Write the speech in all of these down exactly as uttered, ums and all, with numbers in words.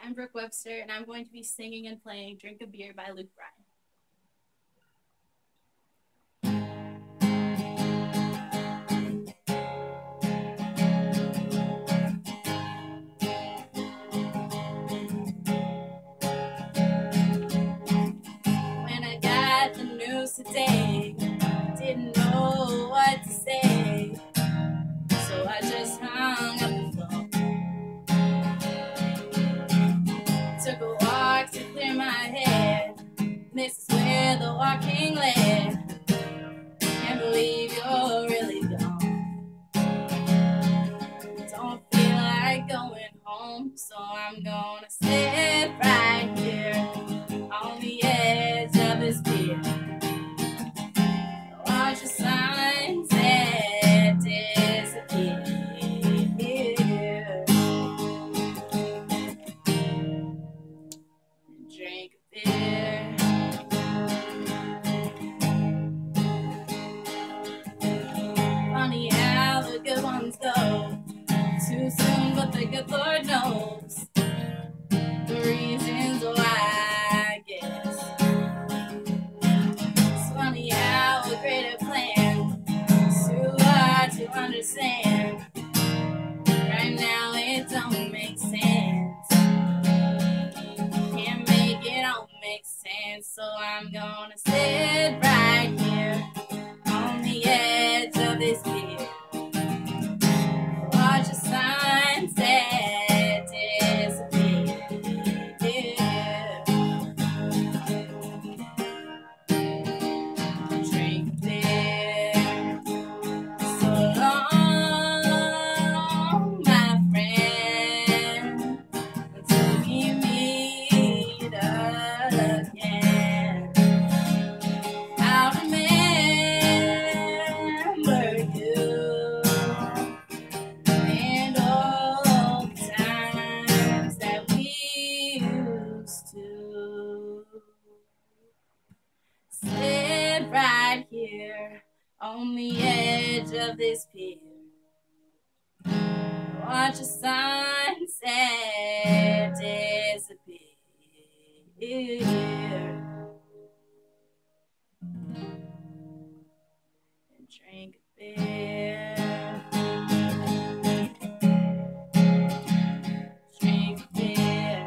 I'm Brooke Webster, and I'm going to be singing and playing Drink a Beer by Luke Bryan. When I got the news today, didn't know what to say, so I just hung up the phone. Took a walk to clear my head. This is where the walking led. Can't believe you're really gone. Don't feel like going home, so I'm gonna sit right here on the edge of this pier. Watch the sunset disappear. Drink a beer. Funny how the good ones go too soon, but the good Lord knows the reasons why, I guess. It's funny how a greater plan is too hard to understand. Right now it don't make sense. Can't make it all make sense, so I'm gonna sit right here on the edge of this pier. Watch the sunset disappear. Drink beer. So long, my friend, until we meet again. I'll remember you and all the times that we used to sit right here on the edge of this pier. Watch the sunset disappear. And drink a beer. Drink a beer.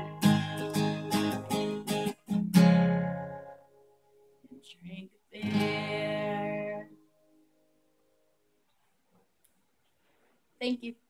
And drink a beer. Thank you.